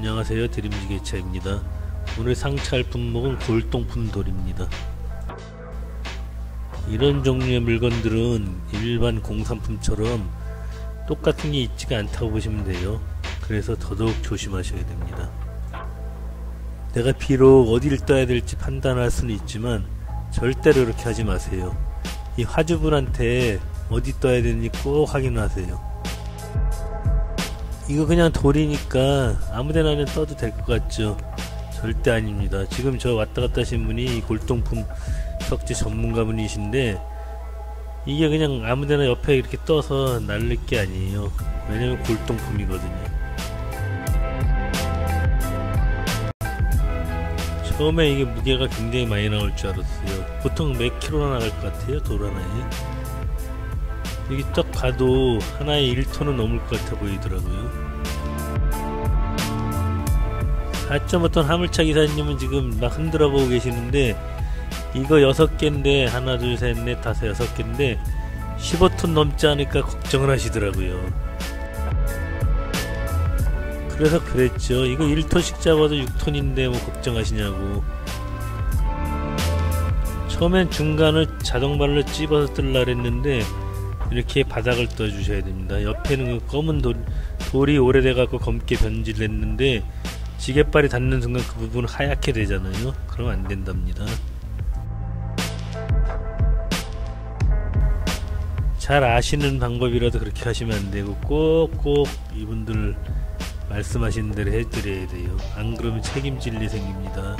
안녕하세요, 드림지게차입니다. 오늘 상차할 품목은 골동품 돌입니다. 이런 종류의 물건들은 일반 공산품처럼 똑같은 게 있지가 않다고 보시면 돼요. 그래서 더더욱 조심하셔야 됩니다. 내가 비록 어디를 떠야 될지 판단할 수는 있지만 절대로 이렇게 하지 마세요. 이 화주분한테 어디 떠야 되는지 꼭 확인하세요. 이거 그냥 돌이니까 아무데나 그냥 떠도 될 것 같죠? 절대 아닙니다. 지금 저 왔다갔다 하신 분이 골동품 석재 전문가분이신데 이게 그냥 아무데나 옆에 이렇게 떠서 날릴 게 아니에요. 왜냐면 골동품이거든요. 처음에 이게 무게가 굉장히 많이 나올 줄 알았어요. 보통 몇 킬로나 나갈 것 같아요, 돌 하나에? 여기 딱 봐도 하나에 1톤은 넘을 것 같아 보이더라고요. 4.5톤 화물차 기사님은 지금 막 흔들어 보고 계시는데 이거 6개인데 하나 둘 셋 넷 다섯 6개인데 15톤 넘지 않을까 걱정을 하시더라고요. 그래서 그랬죠. 이거 1톤씩 잡아도 6톤인데 뭐 걱정하시냐고. 처음엔 중간을 자동발로 찝어서 뜰라 그랬는데 이렇게 바닥을 떠 주셔야 됩니다. 옆에는 그 검은 돌이 오래돼 갖고 검게 변질됐는데 지게발이 닿는 순간 그 부분 하얗게 되잖아요. 그러면 안 된답니다. 잘 아시는 방법이라도 그렇게 하시면 안 되고 꼭꼭 이분들 말씀하신 대로 해드려야 돼요. 안 그러면 책임질 일이 생깁니다.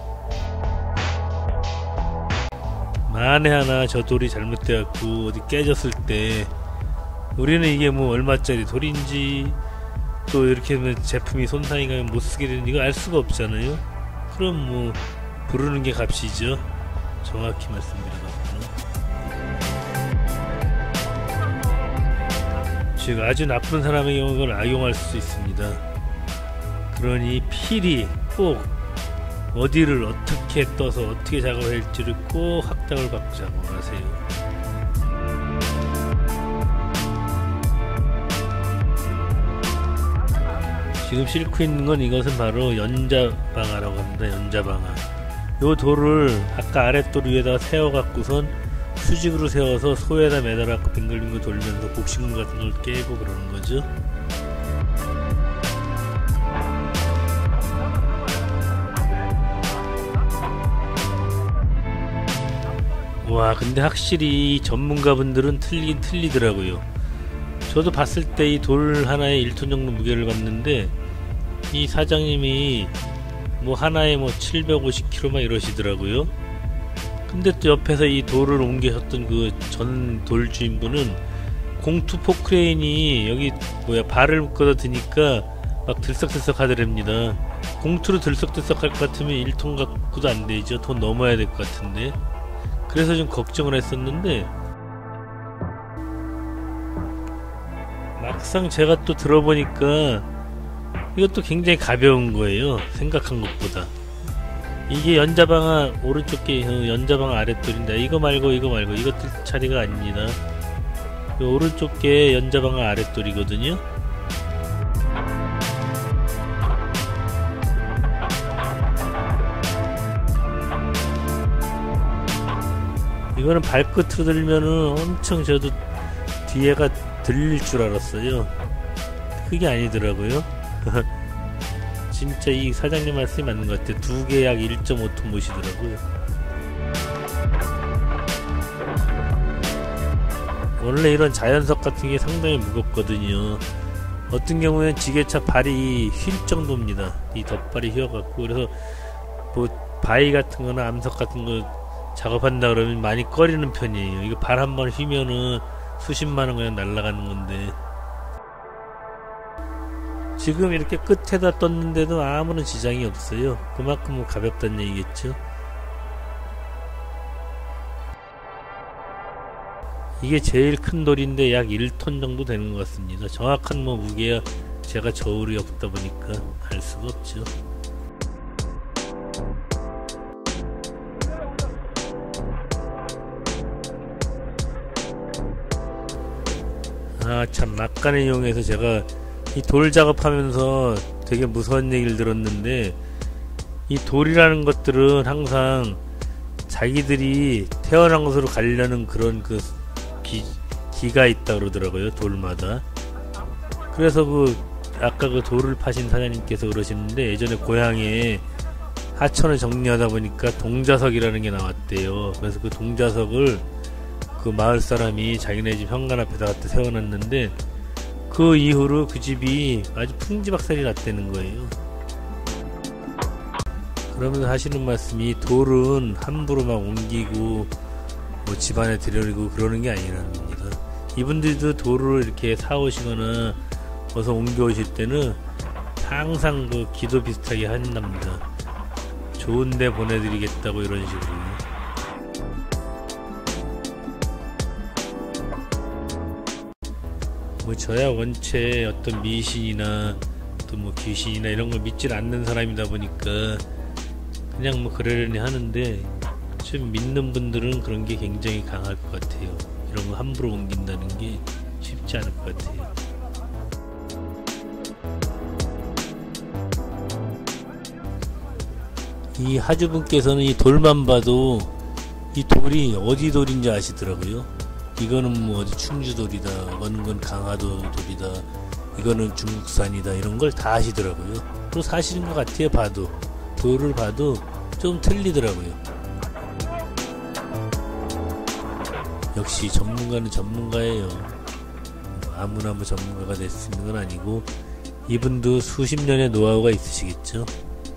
만에 하나 저 돌이 잘못돼갖고 어디 깨졌을 때 우리는 이게 뭐 얼마짜리 돌인지 또 이렇게 하면 제품이 손상이 가면 못쓰게 되는 이거 알 수가 없잖아요. 그럼 뭐 부르는 게 값이죠. 정확히 말씀드려갖고는 즉 아주 나쁜 사람의 경우 이걸 악용할 수 있습니다. 그러니 필히 꼭 어디를 어떻게 떠서 어떻게 작업을 할지를 꼭 확답을 받고 작업을 하세요. 지금 싣고 있는 건 이것은 바로 연자방아라고 합니다. 연자방아. 요 돌을 아까 아랫돌 위에다가 세워 갖고선 수직으로 세워서 소에다 매달아갖고 빙글빙글 돌면서 복식물 같은 걸 깨고 그러는 거죠. 와, 근데 확실히 전문가분들은 틀리긴 틀리더라고요. 저도 봤을 때 이 돌 하나에 1톤 정도 무게를 봤는데 이 사장님이 뭐 하나에 뭐 750kg 막 이러시더라고요. 근데 또 옆에서 이 돌을 옮기셨던 그 전 돌 주인분은 공투 포크레인이 여기 발을 묶어서 드니까 막 들썩들썩 하더랍니다. 공투로 들썩들썩 할 것 같으면 1톤 갖고도 안 되죠. 돈 넘어야 될 것 같은데. 그래서 좀 걱정을 했었는데 막상 제가 또 들어보니까 이것도 굉장히 가벼운 거예요. 생각한 것보다. 이게 연자방아 오른쪽 게 연자방아 아랫돌인데 이거 말고 이것들 차례가 아닙니다. 오른쪽 게 연자방아 아랫돌이거든요. 이거는 발끝으로 들면은 엄청 저도 뒤에가 들릴 줄 알았어요. 그게 아니더라고요. 진짜 이 사장님 말씀이 맞는 것 같아요. 두 개 약 1.5톤 모시더라고요. 원래 이런 자연석 같은 게 상당히 무겁거든요. 어떤 경우에는 지게차 발이 휠 정도입니다. 이 덧발이 휘어갖고. 그래서 뭐 바위 같은 거나 암석 같은 거 작업한다 그러면 많이 꺼리는 편이에요. 이거 발 한번 휘면은 수십만원 그냥 날아가는 건데 지금 이렇게 끝에다 떴는데도 아무런 지장이 없어요. 그만큼 가볍다는 얘기겠죠. 이게 제일 큰 돌인데 약 1톤 정도 되는 것 같습니다. 정확한 뭐 무게야 제가 저울이 없다 보니까 알 수가 없죠. 아, 참 막간을 이용해서 제가 이 돌 작업하면서 되게 무서운 얘기를 들었는데, 이 돌이라는 것들은 항상 자기들이 태어난 곳으로 가려는 그런 그 기가 있다 그러더라고요. 돌마다. 그래서 아까 그 돌을 파신 사장님께서 그러시는데, 예전에 고향에 하천을 정리하다 보니까 동자석이라는 게 나왔대요. 그래서 그 동자석을 그 마을 사람이 자기네 집 현관 앞에다 갖다 세워놨는데, 그 이후로 그 집이 아주 풍지박살이 났다는 거예요. 그러면서 하시는 말씀이, 돌은 함부로 막 옮기고 뭐 집안에 들여리고 그러는 게 아니라는 겁니다. 이분들도 돌을 이렇게 사오시거나 어서 옮겨오실 때는 항상 그 기도 비슷하게 한답니다. 좋은데 보내드리겠다고, 이런 식으로. 뭐 저야 원체 어떤 미신이나 또 뭐 귀신이나 이런 걸 믿질 않는 사람이다 보니까 그냥 뭐 그러려니 하는데, 좀 믿는 분들은 그런 게 굉장히 강할 것 같아요. 이런 거 함부로 옮긴다는 게 쉽지 않을 것 같아요. 이 하주분께서는 이 돌만 봐도 이 돌이 어디 돌인지 아시더라고요. 이거는 뭐 어디 충주돌이다, 어느 건 강화도 돌이다, 이거는 중국산이다, 이런 걸 다 아시더라고요. 또 사실인 것 같아요. 봐도 돌을 봐도 좀 틀리더라고요. 역시 전문가는 전문가예요. 아무나 뭐 전문가가 될 수 있는 건 아니고, 이분도 수십 년의 노하우가 있으시겠죠.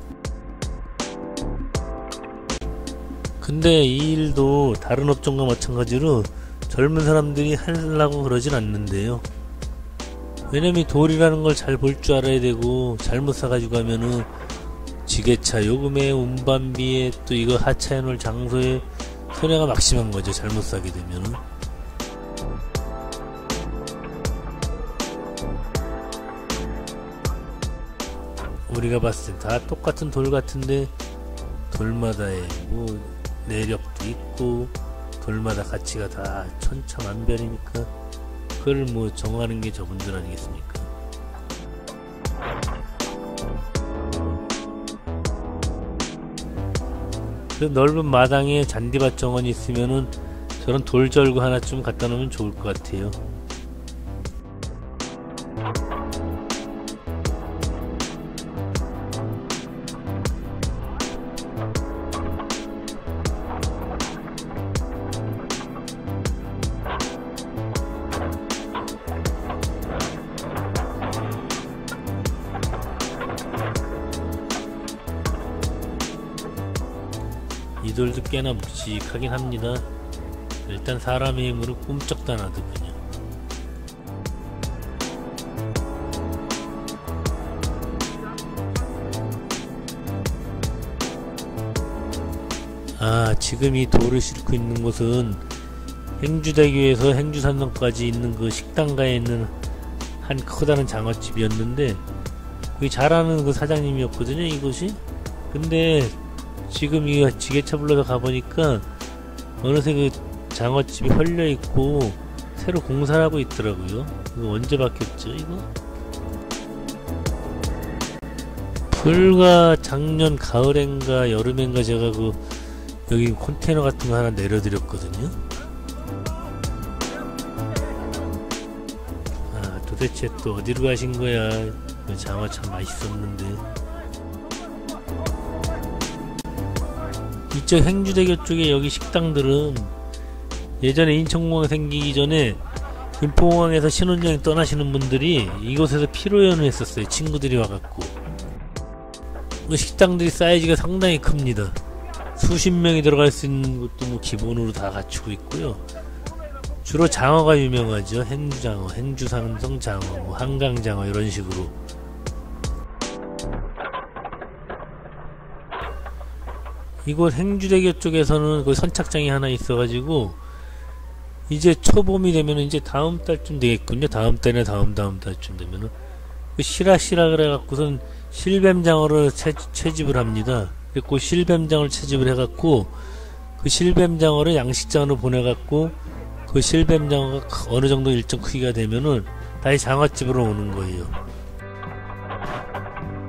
근데 이 일도 다른 업종과 마찬가지로 젊은 사람들이 하려고 그러진 않는데요. 왜냐면 돌이라는 걸 잘 볼 줄 알아야 되고, 잘못 사가지고 가면은 지게차 요금에, 운반비에, 또 이거 하차해 놓을 장소에 손해가 막심한 거죠. 잘못 사게 되면은. 우리가 봤을 때 다 똑같은 돌 같은데, 돌마다의 뭐 내력도 있고 돌마다 가치가 다 천차만별이니까 그걸 뭐 정하는 게 저분들 아니겠습니까? 그 넓은 마당에 잔디밭 정원이 있으면은 저런 돌절구 하나쯤 갖다 놓으면 좋을 것 같아요. 이 돌도 꽤나 묵직하긴 합니다. 일단 사람의 힘으로 꼼짝도 안 하더군요. 지금 이 돌을 싣고 있는 곳은 행주대교에서 행주산성까지 있는 그 식당가에 있는 한 커다란 장어집이었는데, 여기 잘하는 그 사장님이었거든요, 이곳이. 근데 지금 이 지게차 불러서 가보니까 어느새 그 장어집이 헐려있고 새로 공사를 하고 있더라고요. 이거 언제 바뀌었죠, 이거? 불과 작년 가을엔가 여름엔가 제가 여기 컨테이너 같은 거 하나 내려드렸거든요. 도대체 또 어디로 가신 거야? 장어 참 맛있었는데. 이쪽 행주대교 쪽에 여기 식당들은 예전에 인천공항 생기기 전에 김포공항에서 신혼여행 떠나시는 분들이 이곳에서 피로연을 했었어요. 친구들이 와갖고. 식당들이 사이즈가 상당히 큽니다. 수십 명이 들어갈 수 있는 것도 뭐 기본으로 다 갖추고 있고요. 주로 장어가 유명하죠. 행주장어, 행주산성장어, 뭐 한강장어 이런 식으로. 이곳 행주대교 쪽에서는 그 선착장이 하나 있어가지고 이제 초봄이 되면 이제 다음 달쯤 되겠군요. 다음 달이나 다음 달쯤 되면은 그 시라시라 그래갖고선 실뱀장어를 채집을 합니다. 그 실뱀장어를 채집을 해갖고 그 실뱀장어를 양식장으로 보내갖고 그 실뱀장어가 어느 정도 일정 크기가 되면은 다시 장어집으로 오는 거예요.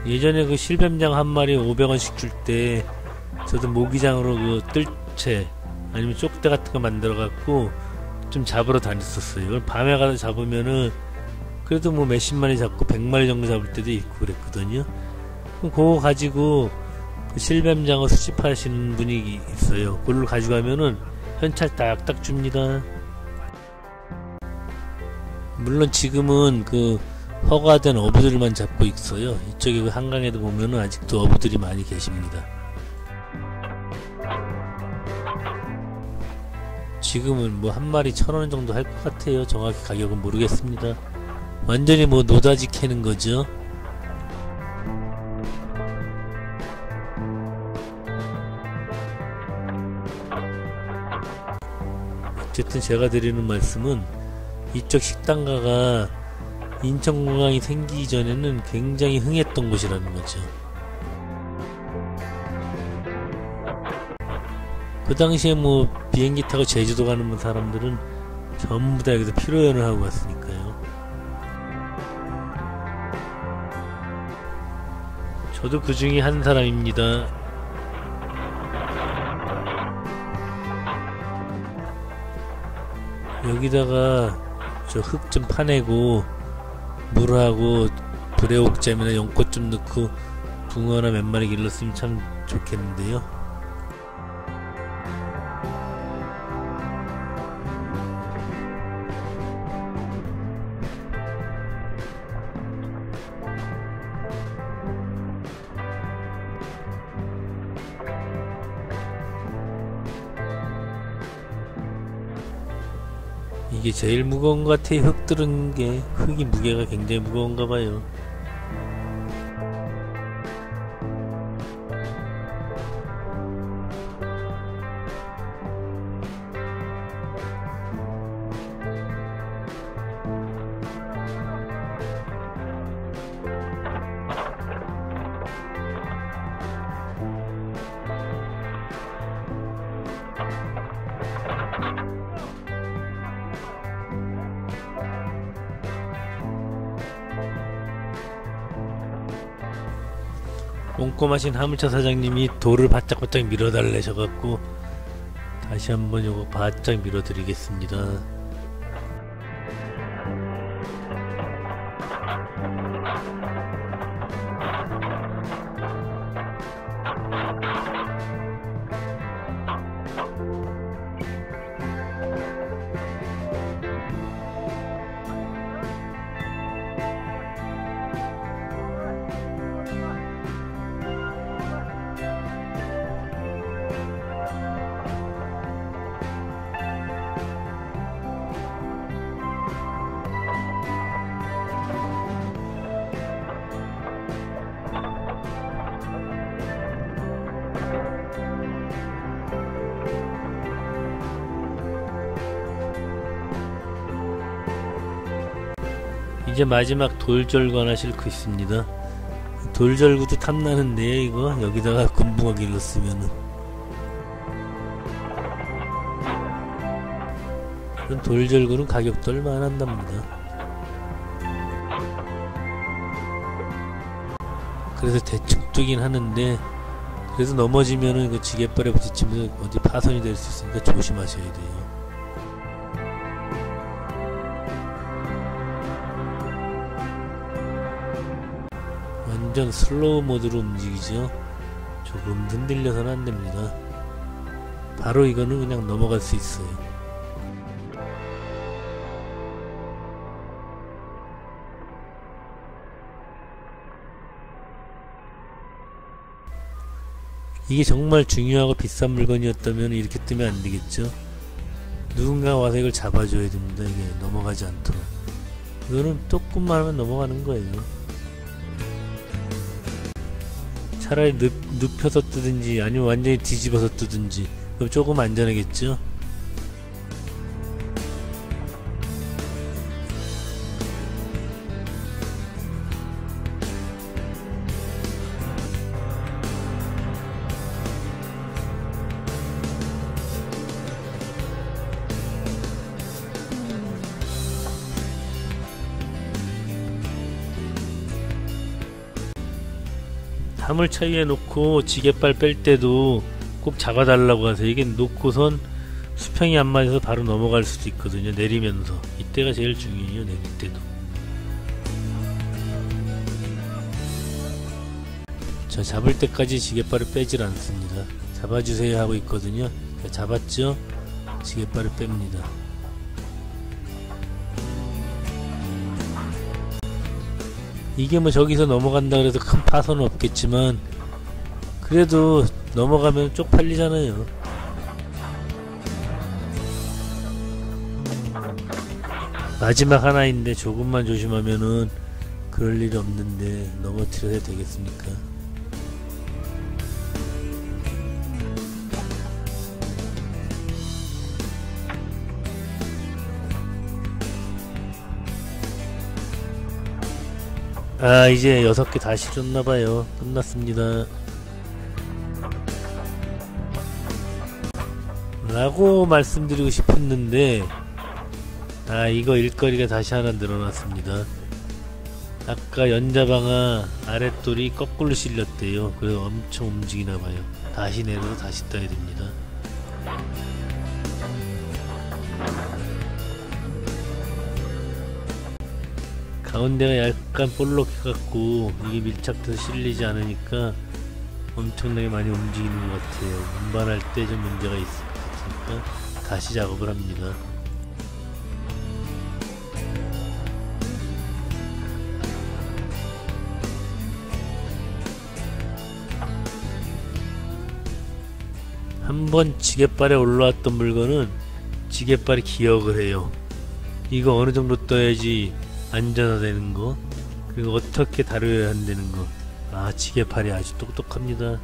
예전에 그 실뱀장 한 마리 500원씩 줄 때 저도 모기장으로 그 뜰채 아니면 쪽대 같은 거 만들어 갖고 좀 잡으러 다녔었어요. 밤에 가서 잡으면은 그래도 뭐 몇십 마리 잡고 100마리 정도 잡을 때도 있고 그랬거든요. 그럼 그거 가지고 그 실뱀장어 수집하시는 분이 있어요. 그걸 가져가면은 현찰 딱딱 줍니다. 물론 지금은 그 허가된 어부들만 잡고 있어요. 이쪽에 그 한강에도 보면은 아직도 어부들이 많이 계십니다. 지금은 뭐 한 마리 1,000원 정도 할 것 같아요. 정확히 가격은 모르겠습니다. 완전히 뭐 노다지 캐는 거죠. 어쨌든 제가 드리는 말씀은 이쪽 식당가가 인천공항이 생기기 전에는 굉장히 흥했던 곳이라는 거죠. 그 당시에 뭐 비행기 타고 제주도 가는 사람들은 전부 다 여기서 피로연을 하고 갔으니까요. 저도 그 중에 한 사람입니다. 여기다가 저 흙 좀 파내고 물하고 브레옥잼이나 연꽃 좀 넣고 붕어나 몇 마리 길렀으면 참 좋겠는데요. 이게 제일 무거운 것 같아요. 흙 들은 게 흙이 무게가 굉장히 무거운가 봐요. 꼼꼼하신 화물차 사장님이 돌을 바짝바짝 밀어달래셔갖고 다시 한번 요거 바짝 밀어드리겠습니다. 이제 마지막 돌절구 하나 싣고 있습니다. 돌절구도 탐나는데 이거 여기다가 금붕어 길렀으면은 그런 돌절구는 가격도 얼마 안 한답니다. 그래서 대충 뜨긴 하는데 그래서 넘어지면은 그 지게발에 부딪히면 어디 파손이 될 수 있으니까 조심하셔야 돼요. 완전 슬로우 모드로 움직이죠. 조금 흔들려서는 안됩니다. 바로 이거는 그냥 넘어갈 수 있어요. 이게 정말 중요하고 비싼 물건이었다면 이렇게 뜨면 안되겠죠. 누군가 와서 이걸 잡아줘야 됩니다. 이게 넘어가지 않도록. 이거는 조금만 하면 넘어가는 거예요. 차라리 눕혀서 뜨든지 아니면 완전히 뒤집어서 뜨든지 그럼 조금 안전하겠죠. 화물차 위에 놓고 지게발 뺄 때도 꼭 잡아달라고 하세요. 이게 놓고선 수평이 안 맞아서 바로 넘어갈 수도 있거든요. 내리면서 이때가 제일 중요해요. 내릴 때도. 자, 잡을 때까지 지게발을 빼질 않습니다. 잡아주세요 하고 있거든요. 자, 잡았죠? 지게발을 뺍니다. 이게 뭐 저기서 넘어간다 그래서 큰 파손은 없겠지만 그래도 넘어가면 쪽팔리잖아요. 마지막 하나인데 조금만 조심하면은 그럴 일이 없는데 넘어뜨려야 되겠습니까? 아, 이제 6개 다 실었나봐요. 끝났습니다. 라고 말씀드리고 싶었는데, 아, 이거 일거리가 다시 하나 늘어났습니다. 아까 연자방아 아랫돌이 거꾸로 실렸대요. 그래서 엄청 움직이나봐요. 다시 내려서 다시 떠야 됩니다. 가운데가 약간 볼록해갖고 이게 밀착돼서 실리지 않으니까 엄청나게 많이 움직이는 것 같아요. 운반할 때 좀 문제가 있을 것 같으니까 다시 작업을 합니다. 한번 지게발에 올라왔던 물건은 지게발이 기억을 해요. 이거 어느 정도 떠야지 안전화되는 거, 그리고 어떻게 다뤄야 한다는 거. 아, 지게팔이 아주 똑똑합니다.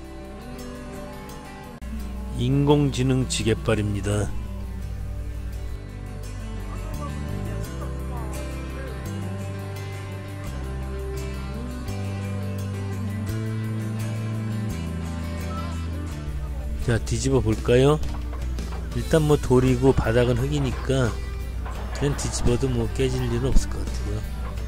인공지능 지게발입니다. 자, 뒤집어 볼까요? 일단 뭐 돌이고 바닥은 흙이니까 그냥 뒤집어도 뭐 깨질 일은 없을 것 같아요.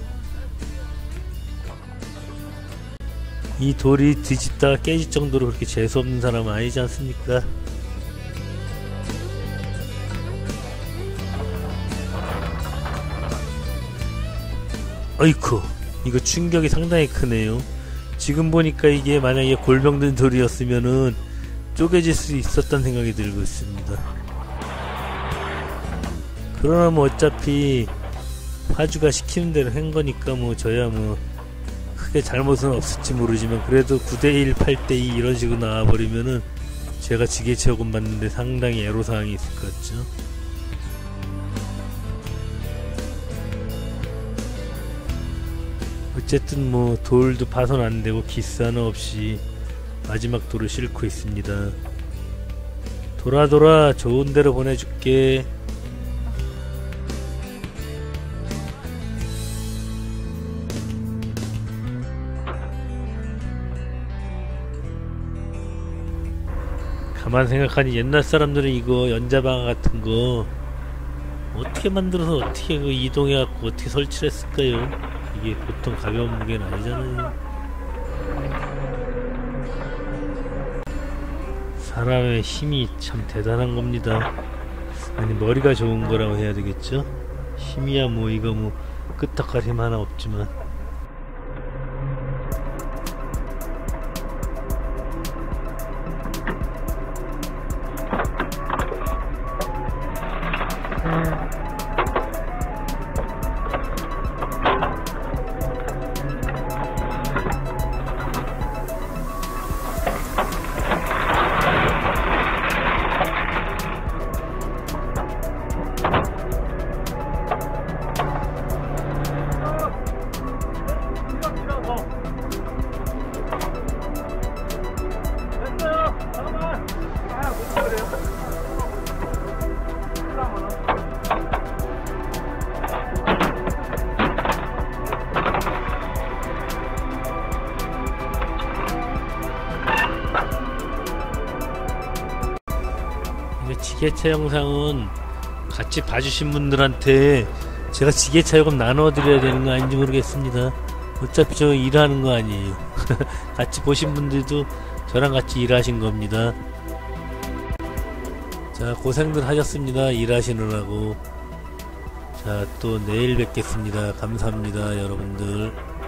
이 돌이 뒤집다가 깨질 정도로 그렇게 재수없는 사람은 아니지 않습니까? 어이쿠, 이거 충격이 상당히 크네요. 지금 보니까 이게 만약에 골병든 돌이었으면은 쪼개질 수 있었다는 생각이 들고 있습니다. 그러나 뭐 어차피 화주가 시키는 대로 한 거니까 뭐 저야 뭐 크게 잘못은 없을지 모르지만 그래도 9대1, 8대2 이런 식으로 나와버리면은 제가 지게체험 받는데 상당히 애로사항이 있을 것 같죠. 어쨌든 뭐 돌도 파손 안되고 기스 하나 없이 마지막 돌을 싣고 있습니다. 돌아 좋은 데로 보내줄게. 가만 생각하니 옛날 사람들은 이거 연자방아 같은 거 어떻게 만들어서 어떻게 그 이동해갖고 어떻게 설치를 했을까요? 이게 보통 가벼운 무게는 아니잖아요. 사람의 힘이 참 대단한 겁니다. 아니, 머리가 좋은 거라고 해야 되겠죠? 힘이야 뭐 이거 뭐 끄떡할 힘 하나 없지만. 지게차 영상은 같이 봐주신 분들한테 제가 지게차 요금 나눠드려야 되는 거 아닌지 모르겠습니다. 어차피 저 일하는 거 아니에요. 같이 보신 분들도 저랑 같이 일하신 겁니다. 자, 고생들 하셨습니다. 일하시느라고. 자, 또 내일 뵙겠습니다. 감사합니다, 여러분들.